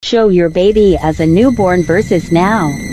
Show your baby as a newborn versus now.